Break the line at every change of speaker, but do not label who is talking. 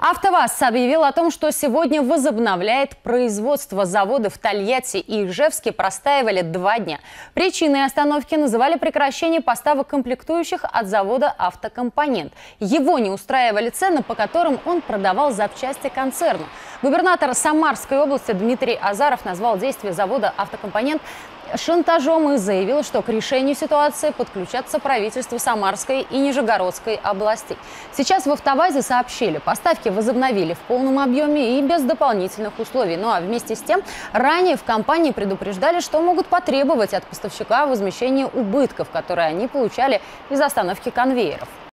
АвтоВАЗ объявил о том, что сегодня возобновляет производство. Заводы в Тольятти и Ижевске простаивали 2 дня. Причиной остановки называли прекращение поставок комплектующих от завода «Автокомпонент». Его не устраивали цены, по которым он продавал запчасти концерну. Губернатор Самарской области Дмитрий Азаров назвал действия завода «Автокомпонент» шантажом и заявил, что к решению ситуации подключатся правительства Самарской и Нижегородской областей. Сейчас в АвтоВАЗе сообщили, поставки возобновили в полном объеме и без дополнительных условий. Ну а вместе с тем, ранее в компании предупреждали, что могут потребовать от поставщика возмещения убытков, которые они получали из остановки конвейеров.